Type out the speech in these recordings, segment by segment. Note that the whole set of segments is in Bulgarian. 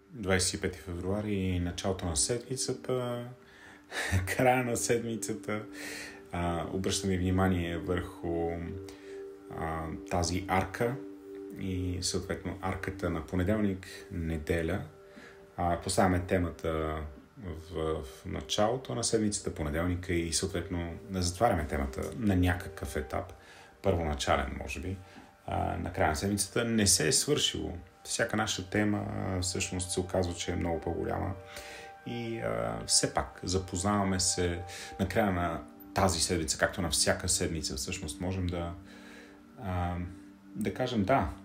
25 февруари, началото на седмицата, края на седмицата. Обръщаме внимание върху тази арка и съответно арката на понеделник, неделя. Поставяме темата в началото на седмицата, понеделника, и съответно затваряме темата на някакъв етап, първоначален може би, на края на седмицата. Не се е свършило. Всяка наша тема всъщност се оказва, че е много по-голяма и все пак запознаваме се на края на тази седмица, както на всяка седмица всъщност можем да кажем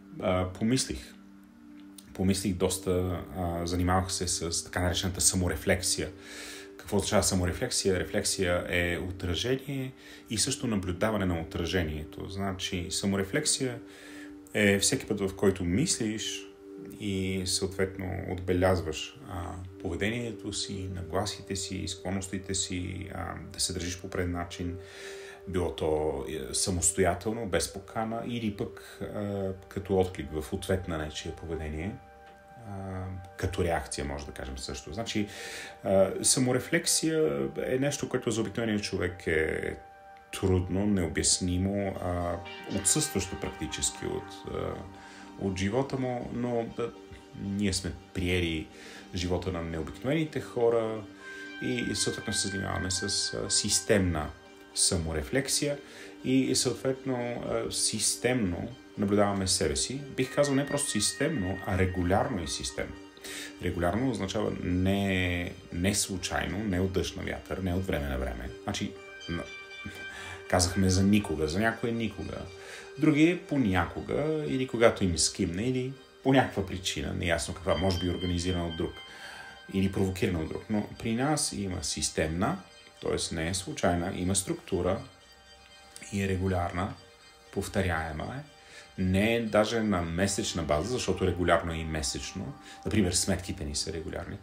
помислих доста, занимавах се с така наречената саморефлексия. Какво означава саморефлексия? Рефлексия е отражение и също наблюдаване на отражението. Значи саморефлексия е всеки път, в който мислиш и съответно отбелязваш поведението си, нагласите си, склонностите си, да се държиш по преден начин, било то самостоятелно, без покана, или пък като отклик в ответ на нечие поведение, като реакция, може да кажем също. Значи, саморефлексия е нещо, което за обикновения човек е трудно, необяснимо, отсъстващо практически от живота му, но ние сме приели живота на необикновените хора и съответно се занимаваме с системна саморефлексия и съответно системно наблюдаваме себе си. Бих казал не просто системно, а регулярно и системно. Регулярно означава не случайно, не от дъжд на вятър, не от време на време. Значи, казахме за никога, за някой никога. Други понякога, или когато им скимне, или по някаква причина, неясно каква, може би организирана от друг, или провокирана от друг. Но при нас има системна, т.е. не е случайна, има структура и е регулярна, повторяема е. Не е даже на месечна база, защото регулярно е и месечно. Например, сметките ни са регулярни.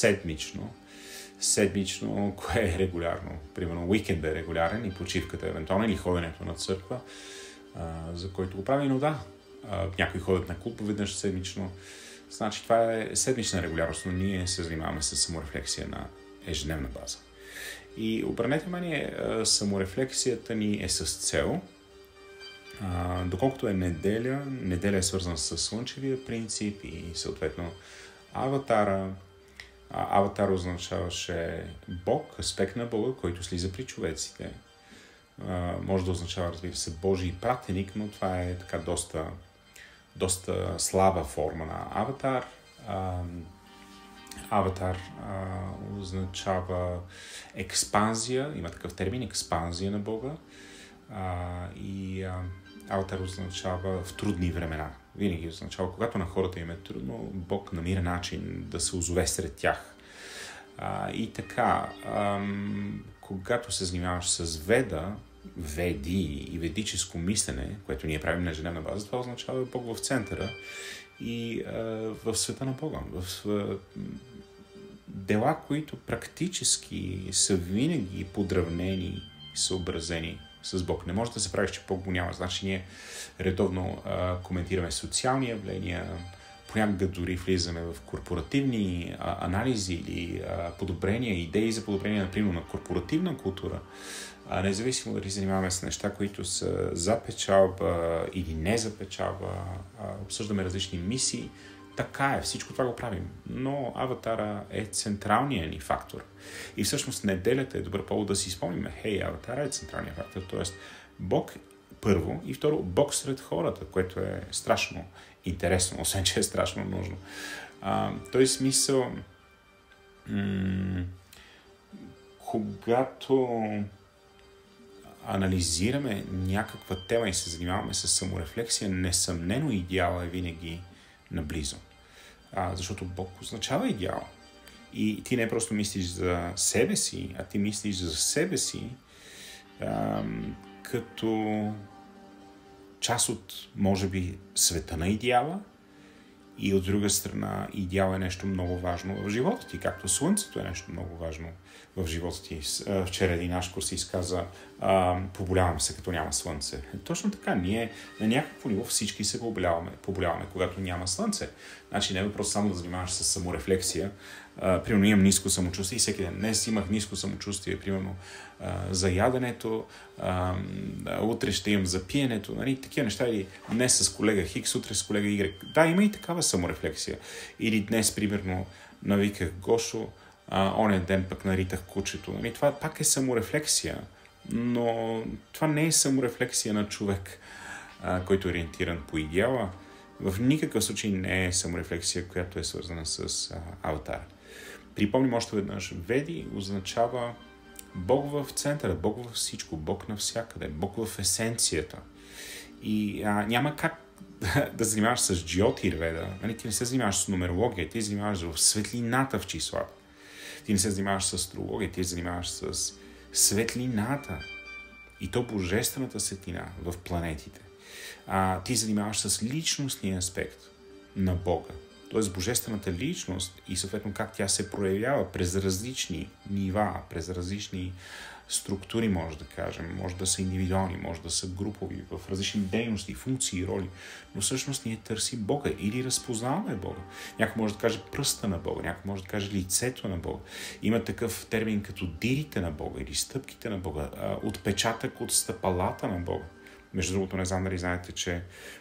Седмично, кое е регулярно? Примерно, уикенда е регулярен и почивката евентуално, или ходенето на църква, за който го прави, но някои ходят на клуб веднъж седмично. Значи това е седмична регулярност, но ние се занимаваме с саморефлексия на ежедневна база. И обърнете внимание, саморефлексията ни е с цел. Доколкото е неделя е свързана с слънчевия принцип и съответно аватара. Аватар означаваше Бог, аспект на Бога, който слиза при човеците. Може да означава, разбира се, Божий пратеник, но това е така доста слаба форма на аватар. Аватар означава експанзия, има такъв термин, експанзия на Бога. Аватар означава в трудни времена. Винаги означава, когато на хората им е трудно, Бог намира начин да се озове сред тях. И така, когато се занимаваш с веди и ведическо мислене, което ние правим на ежедневна база, това означава Бог в центъра и в света на Бога. В дела, които практически са винаги подравнени и съобразени с Бог. Не може да се правиш, че Бог го няма. Значи ние редовно коментираме социални явления, понякога дори влизаме в корпоративни анализи или подобрения, идеи за подобрение, например, на корпоративна култура. Независимо дали занимаваме с неща, които са за печалба или не за печалба, обсъждаме различни мисии. Така е, всичко това го правим. Но аватара е централният ни фактор. И всъщност неделята е добър повод да си спомним. Аватара е централният фактор. Тоест, Бог първо и второ, Бог сред хората, което е страшно интересно, освен че е страшно нужно. Той смисъл, когато анализираме някаква тема и се занимаваме с саморефлексия, несъмнено идеала е винаги наблизо. Защото Бог означава идеал. И ти не просто мислиш за себе си, а ти мислиш за себе си като част от, може би, света на идеала И от друга страна, идеал е нещо много важно в живота ти, както слънцето е нещо много важно в живота ти. Вчера един наш курс изказа, поболявам се, като няма слънце. Точно така, ние на някакво ниво всички се поболяваме, когато няма слънце. Значи не е въпрос само да занимаваш с саморефлексия. Примерно имам ниско самочувствие и всеки ден. Днес имах ниско самочувствие, примерно за яденето, утре ще имам за пиенето, нали, такива неща, или днес с колега Хикс, утре с колега Y. Да, има и такава саморефлексия. Или днес, примерно, навиках Гошо, онен ден пък наритах кучето. Нали, това пак е саморефлексия, но това не е саморефлексия на човек, който е ориентиран по идеала. В никакъв случай не е саморефлексия, която е свързана с аватар. Припомним още веднъж, Веди означава Бог в центъра, Бог във всичко, Бог навсякъде, Бог в есенцията. И няма как да занимаваш с Джиотирведа. Нали? Ти не се занимаваш с нумерология, ти занимаваш в светлината в числата. Ти не се занимаваш с астрология, ти се занимаваш с светлината. И то божествената светлина в планетите. Ти се занимаваш с личностния аспект на Бога. Т.е. божествената личност и съответно как тя се проявява през различни нива, през различни структури, може да кажем. Може да са индивидуални, може да са групови, в различни дейности, функции и роли. Но всъщност ние търсим Бога или разпознаваме Бога. Някой може да каже пръста на Бога, някой може да каже лицето на Бога. Има такъв термин като дирите на Бога или стъпките на Бога, отпечатък от стъпалата на Бога. Между другото, не знам дали знаете, че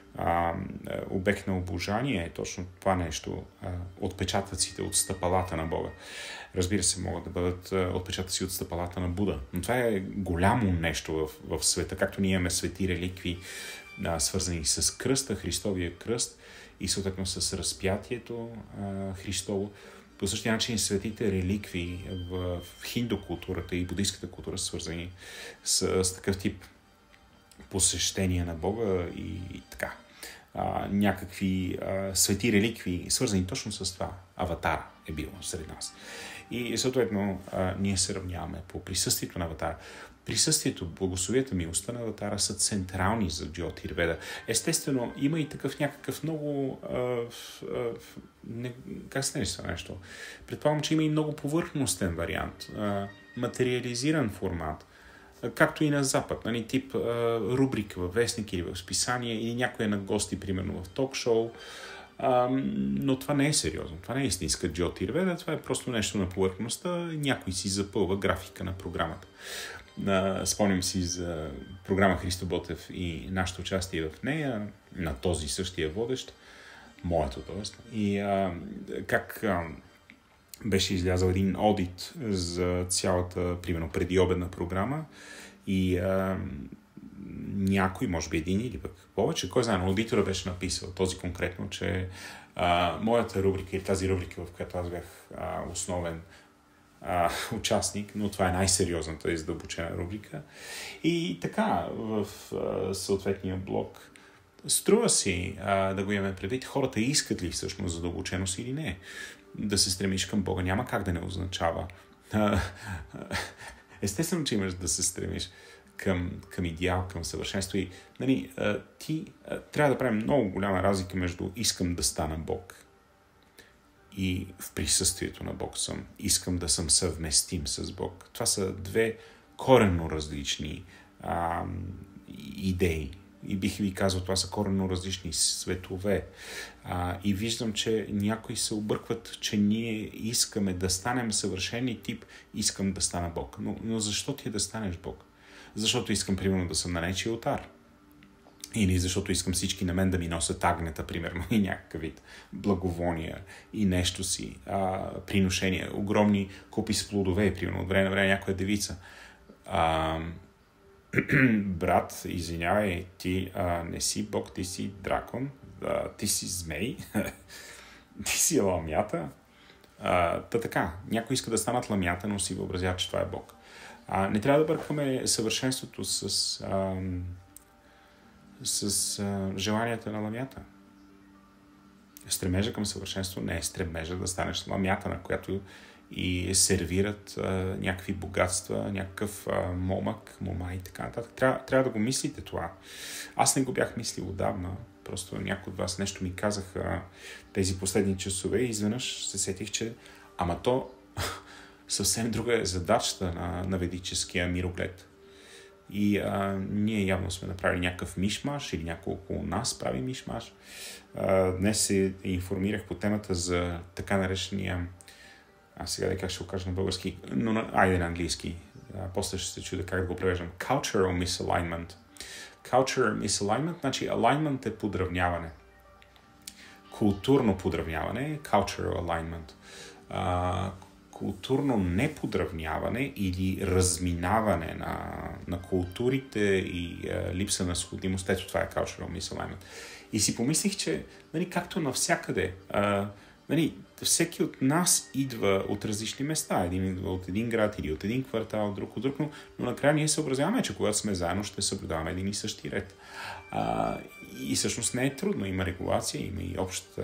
обект на обожание е точно това нещо, отпечатъците от стъпалата на Бога. Разбира се, могат да бъдат отпечатъци от стъпалата на Буда, но това е голямо нещо в света, както ние имаме свети реликви, свързани с кръста, Христовия кръст и съответно с разпятието Христово. По същия начин светите реликви в хиндукултурата и буддийската култура са свързани с такъв тип посещения на Бога и така. Някакви свети реликви, свързани точно с това. Аватара е бил сред нас. И съответно ние се равняваме по присъствието на аватара. Присъствието, благословията, милостта на аватара са централни за Джиотирведа. Естествено, има и такъв някакъв много как се нарича нещо? Предполагам, че има и много повърхностен вариант, материализиран формат, както и на Запад, нали, тип рубрика във вестник или в списание, или някой е на гости, примерно в ток-шоу, но това не е сериозно, това не е истинска Джиотирведа, това е просто нещо на повърхността, някой си запълва графика на програмата. Спомням си за програма Христо Ботев и нашето участие в нея, на този същия водещ, моето, т.е. И как беше излязъл един одит за цялата, примерно, предиобедна програма и някой, може би един или пък повече, кой знае, но аудитора беше написал този конкретно, че моята рубрика или тази рубрика, в която аз бях основен участник, но това е най-сериозната и задълбочена рубрика. И така, в съответния блок струва си да го имаме предвид. Хората искат ли всъщност задълбоченост или не? Да се стремиш към Бога няма как да не означава. Естествено, че имаш да се стремиш към идеал, към съвършенство. И нали, ти трябва да правим много голяма разлика между искам да стана Бог и в присъствието на Бог съм. Искам да съм съвместим с Бог. Това са две коренно различни идеи. И бих ви казал, това са коренно различни светове. И виждам, че някои се объркват, че ние искаме да станем съвършени тип, искам да стана Бог. Но защо ти е да станеш Бог? Защото искам, примерно, да съм на нечия олтар. Или защото искам всички на мен да ми носят агнета, примерно, и някакъв вид благовония и нещо си, приношения, огромни купи с плодове, примерно, от време на време някоя девица. Брат, извинявай, ти не си Бог, ти си дракон, ти си змей, ти си ламята. Така, някой иска да станат ламята, но си въобразява, че това е Бог. Не трябва да бъркаме съвършенството с желанията на ламята. Стремежа към съвършенство не е стремежа да станеш ламята, на която и сервират някакви богатства, някакъв момък, мома и така нататък. Трябва да го мислите това. Аз не го бях мислил отдавна Просто някой от вас нещо ми казаха тези последни часове и изведнъж се сетих, че ама то съвсем друга е задачата на ведическия мироглед. И ние явно сме направили някакъв мишмаш или няколко нас прави мишмаш. Днес се информирах по темата за така наречения, сега да как ще го кажа на български, но айде на английски. После ще се чудя как да го превеждам. Cultural misalignment. Cultural misalignment, значи alignment е подравняване. Културно подравняване, cultural alignment. Културно неподравняване или разминаване на културите и липса на сходимост. Ето това е cultural misalignment. И си помислих, че както навсякъде, всеки от нас идва от различни места. Един идва от един град или от един квартал, друг от друг, но накрая ние съобразяваме, че когато сме заедно ще съблюдаваме един и същи ред. И всъщност не е трудно. Има регулация, има и общ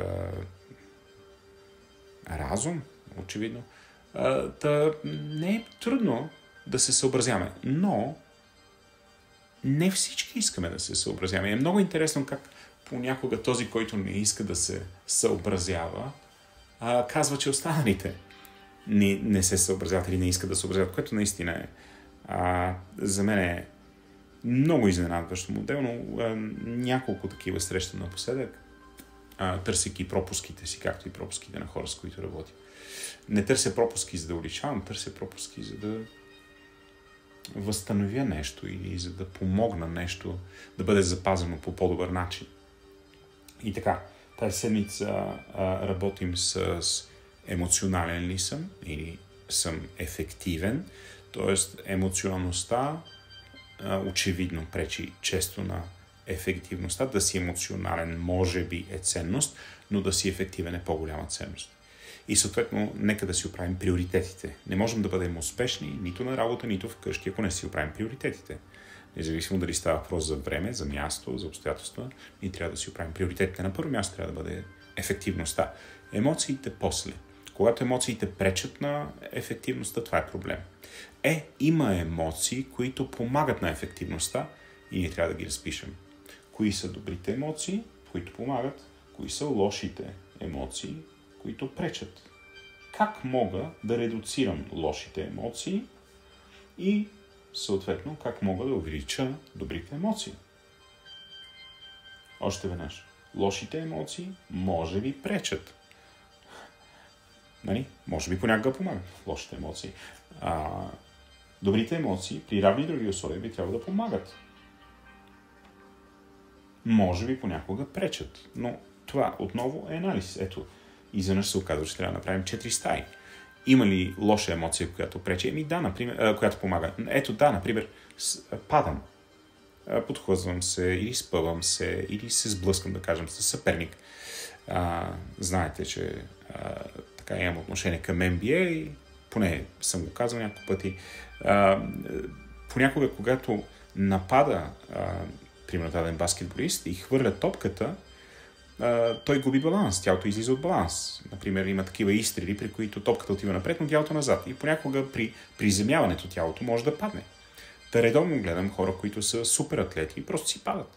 разум, очевидно. Не е трудно да се съобразяваме, но не всички искаме да се съобразяваме. Е много интересно как понякога този, който не иска да се съобразява, казва, че останалите не се съобразяват или не искат да съобразяват, което наистина е за мен е много изненадващо моделно. Няколко такива срещам напоследък, търсейки пропуските си, както и пропуските на хора, с които работя. Не търся пропуски, за да уличавам, търся пропуски, за да възстановя нещо или за да помогна нещо да бъде запазено по по-добър начин. И така, тази седмица работим с емоционален ли съм или съм ефективен, т.е. емоционалността очевидно пречи често на ефективността. Да си емоционален може би е ценност, но да си ефективен е по-голяма ценност. И съответно, нека да си оправим приоритетите. Не можем да бъдем успешни нито на работа, нито вкъщи, ако не си оправим приоритетите. Независимо дали става въпрос за време, за място, за обстоятелства, ние трябва да си оправим приоритетите. На първо място трябва да бъде ефективността. Емоциите после. Когато емоциите пречат на ефективността, това е проблем. Има емоции, които помагат на ефективността и ние трябва да ги разпишем. Кои са добрите емоции, които помагат, кои са лошите емоции, които пречат. Как мога да редуцирам лошите емоции и съответно как мога да увелича добрите емоции. Още веднъж. Лошите емоции може би пречат. Може би понякога помагат лошите емоции. Добрите емоции при равни други условия би трябва да помагат. Може би понякога пречат. Но това отново е анализ. Ето, изведнъж се оказва, че трябва да направим 4 стаи. Има ли лоша емоция, която пречи? Да, например, която помага. Ето, да, например, падам. Подхлъзвам се, или спъвам се, или се сблъскам, да кажем, с съперник. Знаете, че така имам отношение към NBA и поне съм го казал няколко пъти. Понякога, когато напада, примерно даден баскетболист и хвърля топката, той губи баланс, тялото излиза от баланс. Например, има такива изстрели, при които топката отива напред, но тялото назад. И понякога при приземяването тялото може да падне. Редовно гледам хора, които са супер атлети и просто си падат.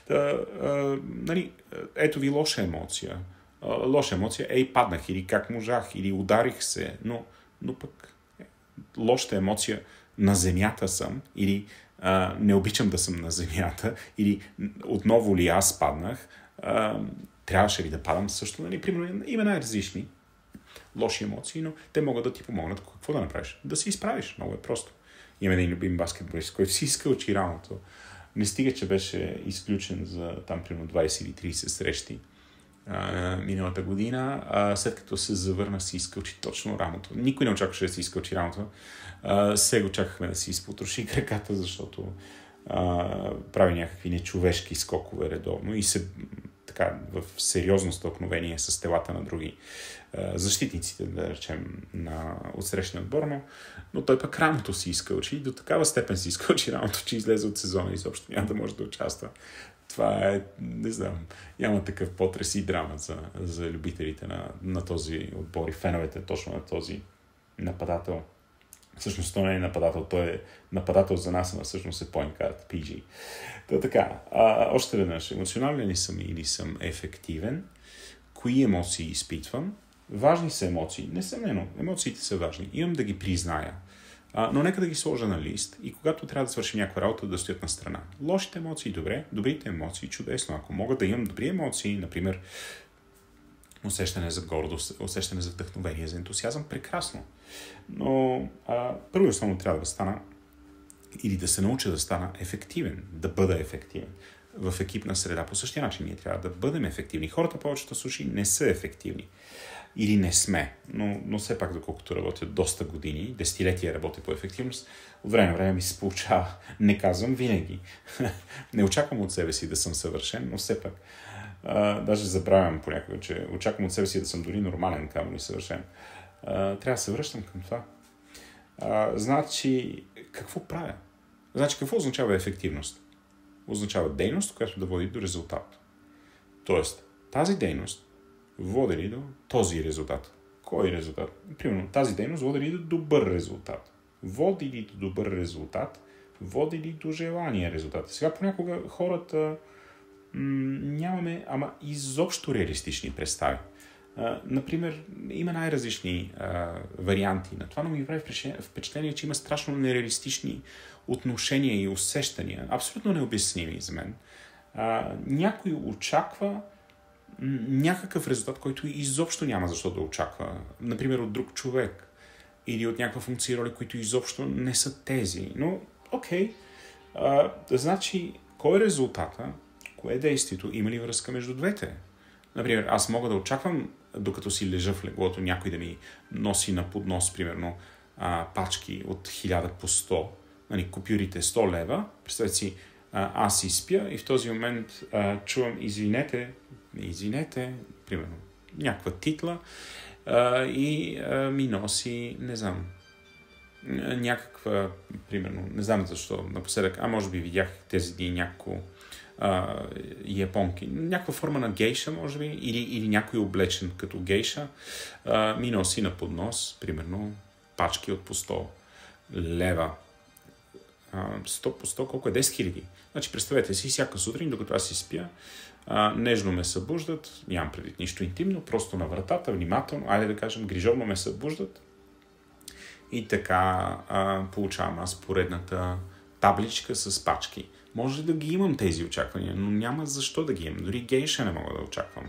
Ето ви лоша емоция. Лоша емоция, паднах, или как можах, или ударих се, но пък лошата емоция на земята съм, или не обичам да съм на земята, или отново ли аз паднах, трябваше ли да падам също, примерно има най-различни лоши емоции, но те могат да ти помогнат какво да направиш. Да се изправиш, много е просто. Има един любим баскетболист, който си изкълчи рамото. Не стига, че беше изключен за там примерно 20 или 30 срещи миналата година, след като се завърна си изкълчи точно рамото. Никой не очакваше да си изкълчи рамото. Сега очаквахме да си изпотроши краката, защото прави някакви нечовешки скокове редовно и се така в сериозно стълкновение с телата на други защитниците, да речем, на отсрещния отбор, но той пък рамото си изкълчи и до такава степен си изкълчи рамото, че излезе от сезона и изобщо няма да може да участва. Това е, не знам, няма такъв потрес и драма за любителите на този отбор и феновете точно на този нападател. Всъщност той не е нападател, той е нападател за нас, но всъщност е point guard, PG. Така, още веднъж, емоционален ли съм или съм ефективен? Кои емоции изпитвам? Важни са емоции. Несъмнено, емоциите са важни. Имам да ги призная. Но нека да ги сложа на лист и когато трябва да свършим някаква работа, да стоят на страна. Лошите емоции, добре. Добрите емоции, чудесно. Ако мога да имам добри емоции, например, усещане за гордост, усещане за вдъхновение, за ентусиазъм, прекрасно. Но първо и основно трябва да стана или да се науча да стана ефективен, да бъда ефективен в екипна среда. По същия начин ние трябва да бъдем ефективни. Хората повечето случаи не са ефективни. Или не сме, но все пак, доколкото работя доста години, десетилетия работя по ефективност, от време на време ми се получава, не казвам винаги. Не очаквам от себе си да съм съвършен, но все пак. Даже забравям понякога, че очаквам от себе си да съм дори нормален, камо ли съвършен. Трябва да се връщам към това. Значи, какво правя? Значи, какво означава ефективност? Означава дейност, която да води до резултат. Тоест, тази дейност води ли до този резултат? Кой резултат? Примерно, тази дейност води ли до добър резултат? Води ли до добър резултат? Води ли до желания резултат? Сега понякога хората нямаме, изобщо реалистични представи. Например, има най-различни варианти на това, но ми прави впечатление, че има страшно нереалистични отношения и усещания, абсолютно необясними за мен. Някой очаква някакъв резултат, който изобщо няма защо да очаква. Например, от друг човек или от някаква функция и роли, които изобщо не са тези. Но, окей. Значи, кой е резултата? Кое е действието? Има ли връзка между двете? Например, аз мога да очаквам, докато си лежа в леглото, някой да ми носи на поднос, примерно, пачки от 1000 по 100, купюрите 100 лева. Представете си, аз си спя и в този момент чувам извинете, примерно, някаква титла и ми носи, не знам, някаква, примерно, не знам защо, напоследък, може би видях тези дни някакво японки, някаква форма на гейша, може би, или някой облечен като гейша, ми носи на поднос, примерно, пачки от по 100 лева. 100 по 100, колко е? 10 000. Значи, представете си, всяка сутрин, докато аз си спя, нежно ме събуждат, нямам предвид нищо интимно, просто на вратата, внимателно, да кажем, грижовно ме събуждат и така получавам аз поредната табличка с пачки. Може да ги имам тези очаквания, но няма защо да ги имам. Дори гейша не мога да очаквам.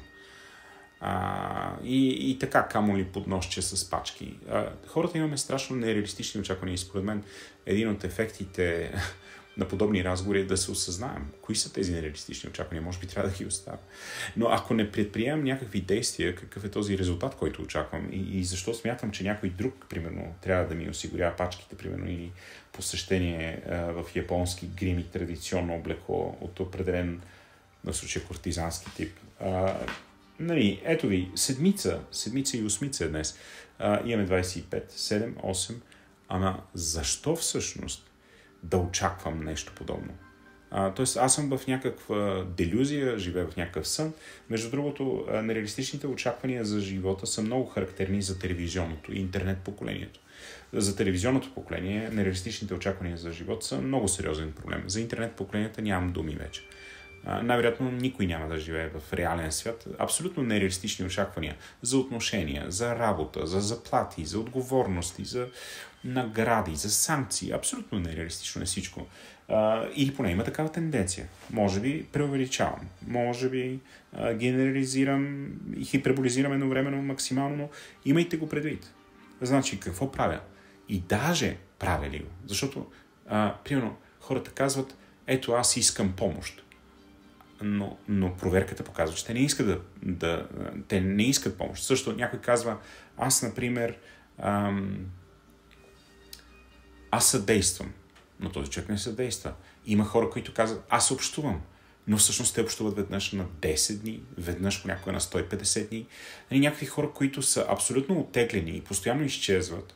И така, камо ли подносче с пачки. Хората имаме страшно нереалистични очаквания и според мен един от ефектите на подобни разговори е да се осъзнаем. Кои са тези нереалистични очаквания? Може би трябва да ги оставя. Но ако не предприемам някакви действия, какъв е този резултат, който очаквам и защо смятам, че някой друг, примерно, трябва да ми осигурява пачките, примерно, или посещение в японски грим и традиционно облекло от определен, в случая, кортизански тип. Ето ви, седмица и осмица днес. Имаме 25, 7, 8. Ама защо всъщност да очаквам нещо подобно? Тоест, аз съм в някаква делюзия, живея в някакъв сън. Между другото, нереалистичните очаквания за живота са много характерни за телевизионното и интернет поколението. За телевизионното поколение нереалистичните очаквания за живот са много сериозен проблем. За интернет поколенията нямам думи вече. Най-вероятно никой няма да живее в реален свят. Абсолютно нереалистични очаквания за отношения, за работа, за заплати, за отговорности, за награди, за санкции. Абсолютно нереалистично е всичко. Или поне има такава тенденция. Може би преувеличавам, може би генерализирам и хиперболизирам едновременно максимално, но имайте го предвид. Значи, какво правя? И даже правя ли го? Защото, примерно, хората казват, ето аз искам помощ. Но проверката показва, че те не искат те не искат помощ. Също някой казва, аз, например, аз съдействам, но този човек не съдейства. Има хора, които казват, аз общувам, но всъщност те общуват веднъж на 10 дни, веднъж понякога на 150 дни. Някакви хора, които са абсолютно оттеглени и постоянно изчезват,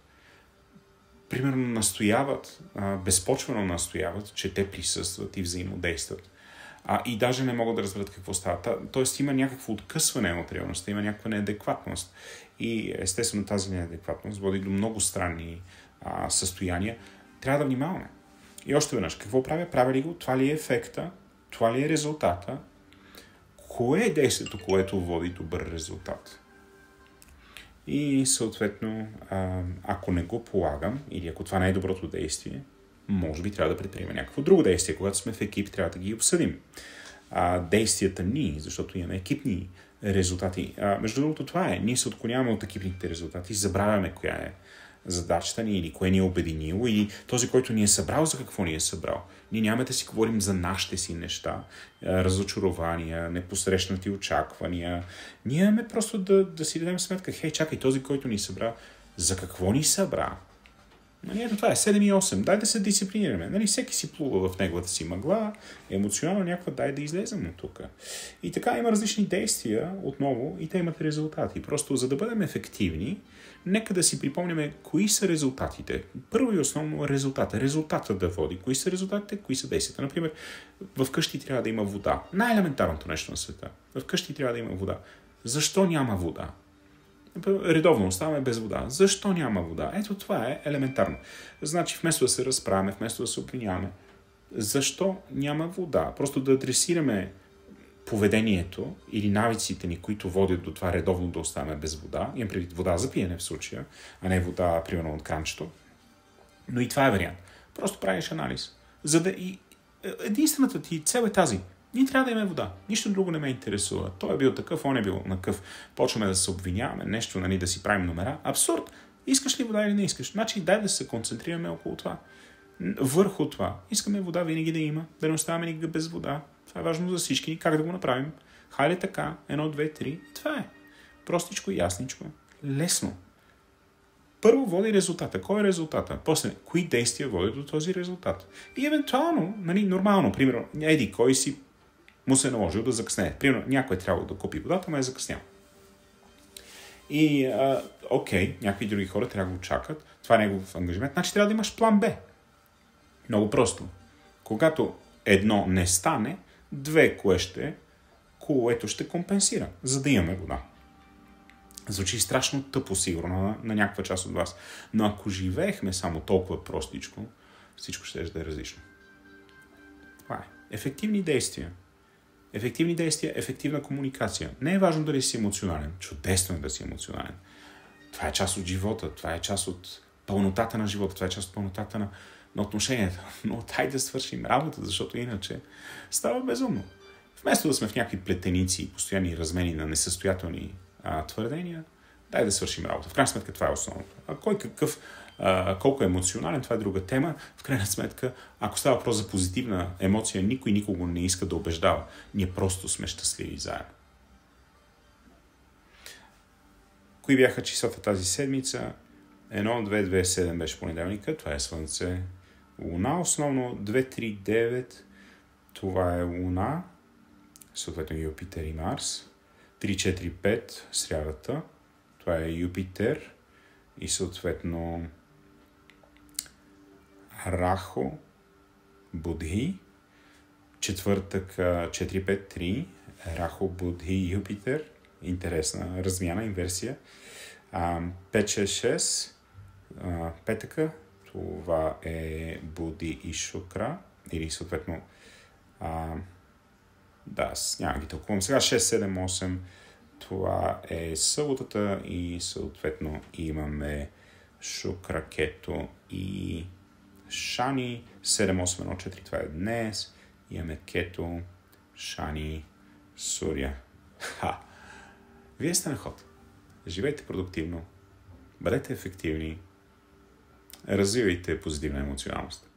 примерно настояват, безпочвено настояват, че те присъстват и взаимодействат. И даже не могат да разберат какво става. Тоест има някакво откъсване от реалността, има някаква неадекватност. И естествено тази неадекватност води до много странни състояния. Трябва да внимаваме. И още веднъж, какво правя? Правя ли го? Това ли е ефекта? Това ли е резултата? Кое е действието, което води добър резултат? И съответно, ако не го полагам, или ако това не е доброто действие, може би трябва да предприемем някакво друго действие. Когато сме в екип, трябва да ги обсъдим. Действията ни, защото имаме екипни резултати. Между другото, това е. Ние се отклоняваме от екипните резултати, забравяме коя е задачата ни, или кое ни е обединило, или този, който ни е събрал, за какво ни е събрал. Ние нямаме да си говорим за нашите си неща, разочарования, непосрещнати очаквания. Ние имаме просто да си дадем сметка, хей, чакай, този, който ни събра, за какво ни събра? Ето това е 7 и 8. Дай да се дисциплинираме. Всеки си плува в неговата си мъгла, емоционално някаква, дай да излезем от тук. И така има различни действия отново и те имат резултати. Просто за да бъдем ефективни, нека да си припомняме кои са резултатите. Първо и основно резултата. Резултата да води. Кои са резултатите, кои са действията. Например, в къщи трябва да има вода. Най-елементарното нещо на света. В къщи трябва да има вода. Защо няма вода? Редовно оставаме без вода. Защо няма вода? Ето това е елементарно. Значи вместо да се разправяме, вместо да се обвиняваме, защо няма вода? Просто да адресираме поведението или навиците ни, които водят до това редовно да оставаме без вода. Имам предвид вода за пиене в случая, а не вода, примерно, от кранчето. Но и това е вариант. Просто правиш анализ. За да и единствената ти цел е тази. Ние трябва да имаме вода. Нищо друго не ме интересува. Той е бил такъв, он е бил накъв. Почваме да се обвиняваме, нещо, да си правим номера. Абсурд! Искаш ли вода или не искаш? Значи дай да се концентрираме около това. Върху това. Искаме вода винаги да има, да не оставаме никога без вода. Това е важно за всички. Как да го направим? Хайде така, 1, 2, 3. И това е. Простичко и ясничко. Лесно. Първо води резултата. Кой е резултата? После, кои действия водят до този резултат? И евентуално, нормално, примерно, кой си му се е наложил да закъсне. Примерно, някой е трябвало да купи водата, но е закъснял. И, окей, някакви други хора трябва да го чакат. Това е негов ангажимент. Значи трябва да имаш план Б. Много просто. Когато едно не стане, което ще компенсира, за да имаме вода. Звучи страшно тъпо, сигурно, на някаква част от вас. Но ако живеехме само толкова простичко, всичко ще е различно. Това е. Ефективни действия. Ефективни действия, ефективна комуникация. Не е важно дали си емоционален. Чудесно е да си емоционален. Това е част от живота. Това е част от пълнотата на живота. Това е част от пълнотата на отношенията. Но дай да свършим работа, защото иначе става безумно. Вместо да сме в някакви плетеници и постоянни размени на несъстоятелни твърдения, дай да свършим работа. В крайна сметка това е основното. Колко е емоционален, това е друга тема. В крайна сметка, ако става въпрос за позитивна емоция, никой никого не иска да убеждава. Ние просто сме щастливи заедно. Кои бяха числата тази седмица? 1, 2, 2, 7 беше понеделника. Това е Слънце. Луна основно. 2, 3, 9. Това е Луна. Съответно Юпитер и Марс. 3, 4, 5. Срядата. Това е Юпитер. И съответно Рахо, Будхи, четвъртък 4-5-3, Рахо, Будхи, Юпитер, интересна размяна, инверсия, 5-6-6, петъка, това е Буди и Шукра, или съответно, няма ги тълкувам. Сега 6-7-8, това е съботата и съответно имаме Шукра, Кето и Шани. 7-8-1-4, това е днес. Имаме Кето, Шани, Суря. Вие сте на ход. Живейте продуктивно, бъдете ефективни, развивайте позитивна емоционалност.